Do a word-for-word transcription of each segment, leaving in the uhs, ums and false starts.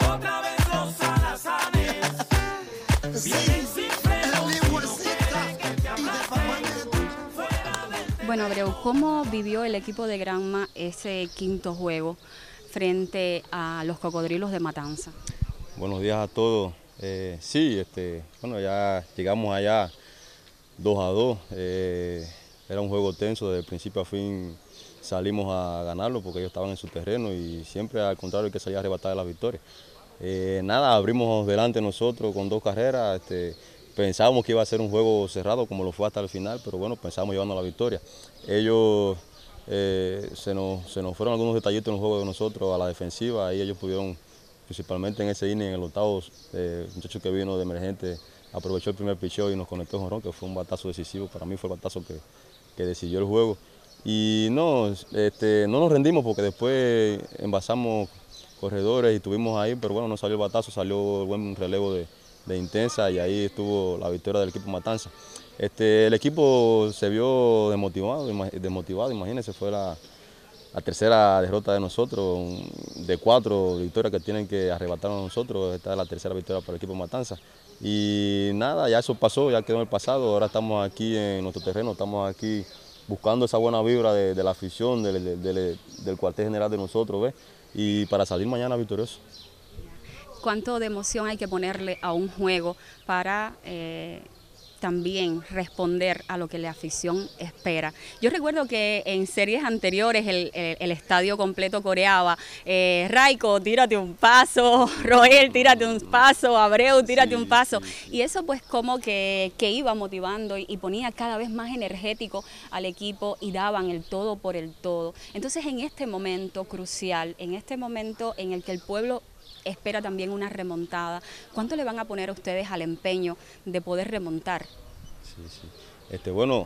otra vez los alazanes. Vienen sin freno, si no quieres que te aplasten. Bueno, Abreu, ¿cómo vivió el equipo de Granma ese quinto juego frente a los Cocodrilos de Matanza? Buenos días a todos. Eh, sí, este, bueno, ya llegamos allá dos a dos. Eh, era un juego tenso, desde el principio a fin salimos a ganarlo porque ellos estaban en su terreno y siempre al contrario hay que salir a arrebatar la victoria. Eh, nada, abrimos delante nosotros con dos carreras. Este, pensábamos que iba a ser un juego cerrado como lo fue hasta el final, pero bueno, pensábamos llevando la victoria. Ellos eh, se, nos, se nos fueron algunos detallitos en el juego de nosotros a la defensiva, ahí ellos pudieron, principalmente en ese inning, en el octavo, eh, el muchacho que vino de emergente aprovechó el primer picheo y nos conectó en jonrón, que fue un batazo decisivo. Para mí fue el batazo que, que decidió el juego. Y no, este, no nos rendimos porque después envasamos corredores y estuvimos ahí, pero bueno, no salió el batazo, salió el buen relevo de, de Intensa y ahí estuvo la victoria del equipo Matanza. Este, el equipo se vio desmotivado, desmotivado, imagínense, fue la, la tercera derrota de nosotros, de cuatro victorias que tienen que arrebatar a nosotros. Esta es la tercera victoria para el equipo Matanza. Y nada, ya eso pasó, ya quedó en el pasado, ahora estamos aquí en nuestro terreno, estamos aquí buscando esa buena vibra de, de la afición, del, del, del, del cuartel general de nosotros, ¿ves? Y para salir mañana victorioso. ¿Cuánto de emoción hay que ponerle a un juego para eh, también responder a lo que la afición espera? Yo recuerdo que en series anteriores el, el, el estadio completo coreaba, eh, Raico, tírate un paso, Roel, tírate un paso, Abreu, tírate sí, un paso. Sí. Y eso pues como que, que iba motivando y, y ponía cada vez más energético al equipo y daban el todo por el todo. Entonces en este momento crucial, en este momento en el que el pueblo espera también una remontada, ¿cuánto le van a poner a ustedes al empeño de poder remontar? Sí, sí. Este, bueno,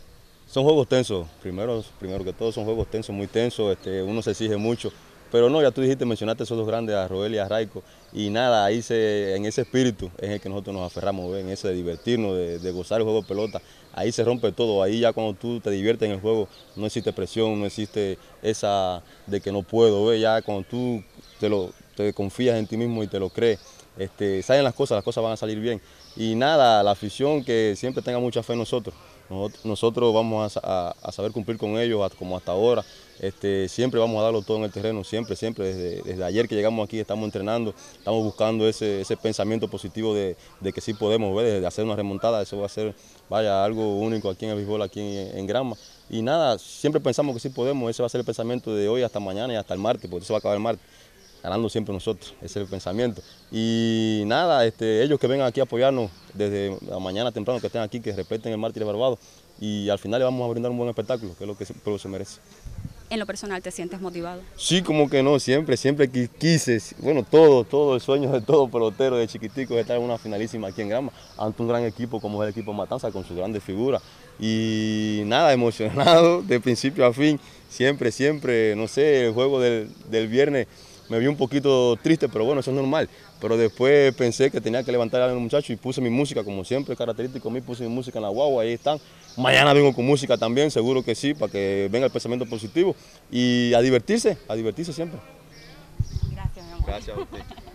son juegos tensos, primero, primero que todo son juegos tensos, muy tensos, este, uno se exige mucho, pero no, ya tú dijiste, mencionaste esos dos grandes, a Roel y a Raico, y nada, ahí se, en ese espíritu es el que nosotros nos aferramos, ¿ves? En ese de divertirnos, de, de gozar el juego de pelota, ahí se rompe todo, ahí ya cuando tú te diviertes en el juego, no existe presión, no existe esa de que no puedo, ¿ves? Ya cuando tú te lo... te confías en ti mismo y te lo crees, este, salen las cosas, las cosas van a salir bien. Y nada, la afición que siempre tenga mucha fe en nosotros. Nosotros, nosotros vamos a, a, a saber cumplir con ellos como hasta ahora. Este, siempre vamos a darlo todo en el terreno, siempre, siempre. Desde, desde ayer que llegamos aquí estamos entrenando, estamos buscando ese, ese pensamiento positivo de, de que sí podemos, ¿ver? De hacer una remontada. Eso va a ser, vaya, algo único aquí en el béisbol, aquí en, en Granma. Y nada, siempre pensamos que sí podemos, ese va a ser el pensamiento de hoy hasta mañana y hasta el martes, porque eso va a acabar el martes. Ganando siempre nosotros, ese es el pensamiento. Y nada, este, ellos que vengan aquí a apoyarnos desde la mañana temprano, que estén aquí, que respeten el Mártir de Barbados, y al final le vamos a brindar un buen espectáculo, que es lo que el pueblo se merece. ¿En lo personal te sientes motivado? Sí, como que no, siempre, siempre quise, bueno, todo, todo, el sueño de todo pelotero, de chiquitico, es estar en una finalísima aquí en Granma, ante un gran equipo como es el equipo Matanza, con sus grandes figuras. Y nada, emocionado de principio a fin, siempre, siempre, no sé, el juego del, del viernes me vi un poquito triste, pero bueno, eso es normal. Pero después pensé que tenía que levantar a los muchachos y puse mi música, como siempre, característico mío, puse mi música en la guagua, ahí están. Mañana vengo con música también, seguro que sí, para que venga el pensamiento positivo y a divertirse, a divertirse siempre. Gracias, mi amor. Gracias a usted.